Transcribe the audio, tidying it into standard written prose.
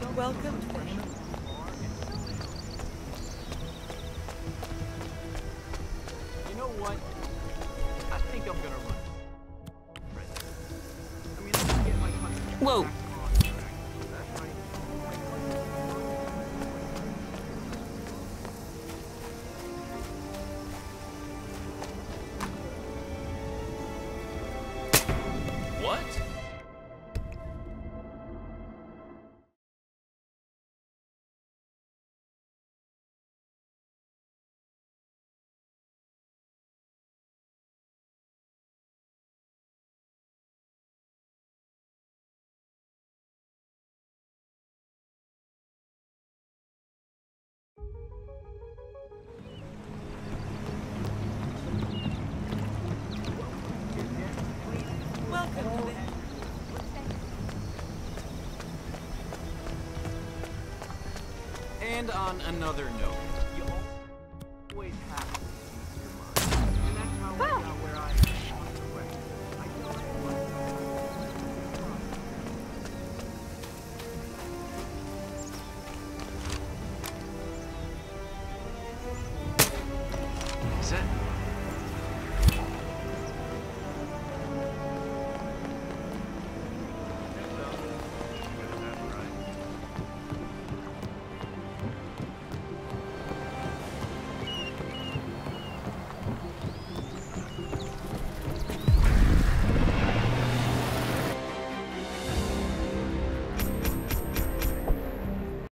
Welcome to the You know what? I think I'm gonna run. I mean, I can get my country Whoa. back on track. That's right. What? welcome to the And on another note,